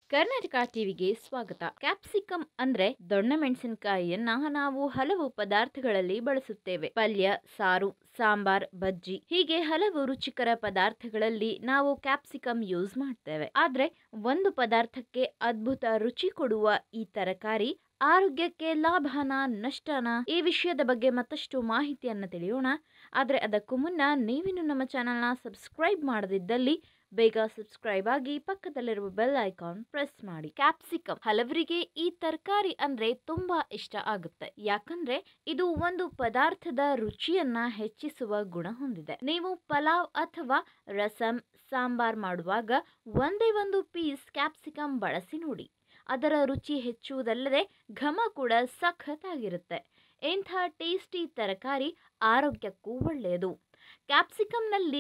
ಕರ್ನಾಟಕ ಟಿವಿಗೆ ಸ್ವಾಗತ. ಕ್ಯಾಪ್ಸಿಕಮ್ ಅಂದ್ರೆ ದೊಣ್ಣ ಮೆಣಸಿನಕಾಯಿಯನ್ನ ನಾವು ಹಲವು ಪದಾರ್ಥಗಳಲ್ಲಿ ಬಳಸುತ್ತೇವೆ. ಪಲ್ಯ, ಸಾರು, ಸಾಂಬಾರ್, ಬಜ್ಜಿ ಹೀಗೆ ಹಲವು ರುಚಿಕರ ಪದಾರ್ಥಗಳಲ್ಲಿ ನಾವು ಕ್ಯಾಪ್ಸಿಕಮ್ ಯೂಸ್ ಮಾಡ್ತೇವೆ. ಆದ್ರೆ ಒಂದು ಪದಾರ್ಥಕ್ಕೆ ಅದ್ಭುತ ರುಚಿ ಕೊಡುವ ಈ ತರಕಾರಿ ಆರೋಗ್ಯಕ್ಕೆ ಲಾಭನ ನಷ್ಟನ, ಈ ವಿಷಯದ ಬಗ್ಗೆ ಮತ್ತಷ್ಟು ಮಾಹಿತಿಯನ್ನು ತಿಳಿಯೋಣ. ಆದ್ರೆ ಅದಕ್ಕೂ ಮುನ್ನ ನೀವಿನ್ನು ನಮ್ಮ ಚಾನೆಲ್ನ ಸಬ್ಸ್ಕ್ರೈಬ್ ಮಾಡದಿದ್ದಲ್ಲಿ ಬೇಗ ಸಬ್ಸ್ಕ್ರೈಬ್ ಆಗಿ ಪಕ್ಕದಲ್ಲಿರುವ ಬೆಲ್ ಐಕಾನ್ ಪ್ರೆಸ್ ಮಾಡಿ. ಕ್ಯಾಪ್ಸಿಕಮ್ ಹಲವರಿಗೆ ಈ ತರಕಾರಿ ಅಂದ್ರೆ ತುಂಬಾ ಇಷ್ಟ ಆಗುತ್ತೆ. ಯಾಕಂದ್ರೆ ಇದು ಒಂದು ಪದಾರ್ಥದ ರುಚಿಯನ್ನ ಹೆಚ್ಚಿಸುವ ಗುಣ ಹೊಂದಿದೆ. ನೀವು ಪಲಾವ್ ಅಥವಾ ರಸಂ, ಸಾಂಬಾರ್ ಮಾಡುವಾಗ ಒಂದೇ ಒಂದು ಪೀಸ್ ಕ್ಯಾಪ್ಸಿಕಮ್ ಬಳಸಿ ನೋಡಿ. ಅದರ ರುಚಿ ಹೆಚ್ಚುವುದಲ್ಲದೆ ಘಮ ಕೂಡ ಸಖತ್ತಾಗಿರುತ್ತೆ. ಇಂಥ ಟೇಸ್ಟಿ ತರಕಾರಿ ಆರೋಗ್ಯಕ್ಕೂ ಒಳ್ಳೆಯದು. ಕ್ಯಾಪ್ಸಿಕಮ್ನಲ್ಲಿ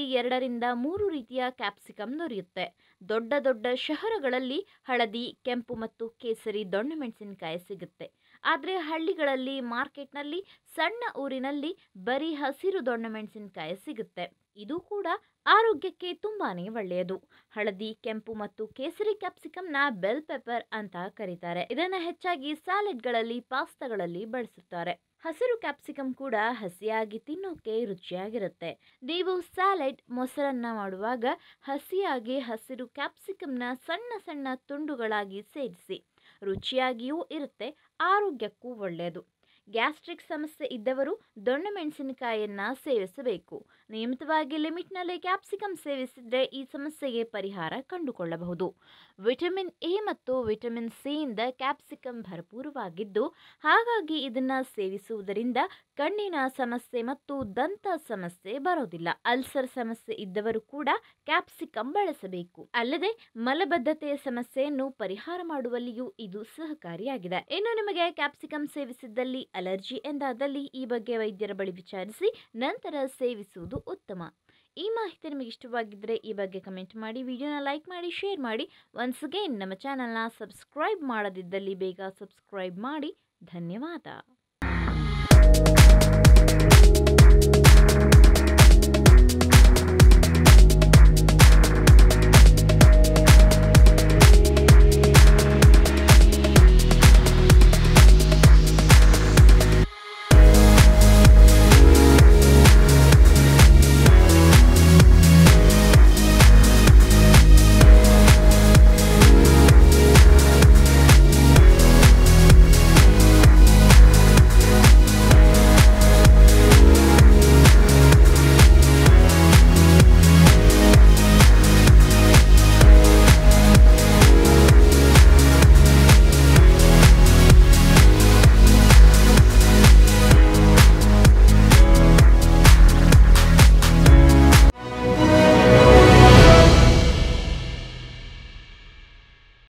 2 ರೀತಿಯ ಕ್ಯಾಪ್ಸಿಕಮ್ ದೊರೆಯುತ್ತೆ. ದೊಡ್ಡ ದೊಡ್ಡ ಶಹರಗಳಲ್ಲಿ ಹಳದಿ, ಕೆಂಪು ಮತ್ತು ಕೇಸರಿ ದೊಣ್ಣೆ ಮೆಣಸಿನಕಾಯಿ ಸಿಗುತ್ತೆ. ಆದರೆ ಹಳ್ಳಿಗಳಲ್ಲಿ, ಮಾರ್ಕೆಟ್ನಲ್ಲಿ, ಸಣ್ಣ ಊರಿನಲ್ಲಿ ಬರೀ ಹಸಿರು ದೊಣ್ಣೆ ಮೆಣಸಿನಕಾಯಿ ಸಿಗುತ್ತೆ. ಇದು ಕೂಡ ಆರೋಗ್ಯಕ್ಕೆ ತುಂಬಾನೇ ಒಳ್ಳೆಯದು. ಹಳದಿ, ಕೆಂಪು ಮತ್ತು ಕೇಸರಿ ಕ್ಯಾಪ್ಸಿಕಮ್ನ ಬೆಲ್ ಪೆಪ್ಪರ್ ಅಂತ ಕರೀತಾರೆ. ಇದನ್ನ ಹೆಚ್ಚಾಗಿ ಸ್ಯಾಲೆಡ್ಗಳಲ್ಲಿ, ಪಾಸ್ತಾಗಳಲ್ಲಿ ಬಳಸುತ್ತಾರೆ. ಹಸಿರು ಕ್ಯಾಪ್ಸಿಕಮ್ ಕೂಡ ಹಸಿಯಾಗಿ ತಿನ್ನೋಕೆ ರುಚಿಯಾಗಿರುತ್ತೆ. ನೀವು ಸ್ಯಾಲೆಡ್, ಮೊಸರನ್ನ ಮಾಡುವಾಗ ಹಸಿಯಾಗಿ ಹಸಿರು ಕ್ಯಾಪ್ಸಿಕಮ್ನ ಸಣ್ಣ ಸಣ್ಣ ತುಂಡುಗಳಾಗಿ ಸೇರಿಸಿ. ರುಚಿಯಾಗಿಯೂ ಇರುತ್ತೆ, ಆರೋಗ್ಯಕ್ಕೂ ಒಳ್ಳೆಯದು. ಗ್ಯಾಸ್ಟ್ರಿಕ್ ಸಮಸ್ಯೆ ಇದ್ದವರು ದೊಣ್ಣೆ ಮೆಣಸಿನಕಾಯಿಯನ್ನ ಸೇವಿಸಬೇಕು. ನಿಯಮಿತವಾಗಿ ಲಿಮಿಟ್ನಲ್ಲಿ ಕ್ಯಾಪ್ಸಿಕಮ್ ಸೇವಿಸಿದ್ರೆ ಈ ಸಮಸ್ಯೆಗೆ ಪರಿಹಾರ ಕಂಡುಕೊಳ್ಳಬಹುದು. ವಿಟಮಿನ್ ಎ ಮತ್ತು ವಿಟಮಿನ್ ಸಿ ಇಂದ ಕ್ಯಾಪ್ಸಿಕಮ್ ಭರಪೂರವಾಗಿದ್ದು, ಹಾಗಾಗಿ ಇದನ್ನ ಸೇವಿಸುವುದರಿಂದ ಕಣ್ಣಿನ ಸಮಸ್ಯೆ ಮತ್ತು ದಂತ ಸಮಸ್ಯೆ ಬರೋದಿಲ್ಲ. ಅಲ್ಸರ್ ಸಮಸ್ಯೆ ಇದ್ದವರು ಕೂಡ ಕ್ಯಾಪ್ಸಿಕಮ್ ಬಳಸಬೇಕು. ಅಲ್ಲದೆ ಮಲಬದ್ಧತೆಯ ಸಮಸ್ಯೆಯನ್ನು ಪರಿಹಾರ ಮಾಡುವಲ್ಲಿಯೂ ಇದು ಸಹಕಾರಿಯಾಗಿದೆ. ಇನ್ನು ನಿಮಗೆ ಕ್ಯಾಪ್ಸಿಕಮ್ ಸೇವಿಸಿದ್ದಲ್ಲಿ ಅಲರ್ಜಿ ಎಂದಾದಲ್ಲಿ ಈ ಬಗ್ಗೆ ವೈದ್ಯರ ಬಳಿ ವಿಚಾರಿಸಿ ನಂತರ ಸೇವಿಸುವುದು ಉತ್ತಮ. ಈ ಮಾಹಿತಿ ನಿಮಗೆ ಇಷ್ಟವಾಗಿದ್ದರೆ ಈ ಬಗ್ಗೆ ಕಮೆಂಟ್ ಮಾಡಿ, ವಿಡಿಯೋನ ಲೈಕ್ ಮಾಡಿ, ಶೇರ್ ಮಾಡಿ. ಒನ್ಸ್ ಅಗೇನ್ ನಮ್ಮ ಚಾನಲ್ನ ಸಬ್ಸ್ಕ್ರೈಬ್ ಮಾಡದಿದ್ದಲ್ಲಿ ಬೇಗ ಸಬ್ಸ್ಕ್ರೈಬ್ ಮಾಡಿ. ಧನ್ಯವಾದ.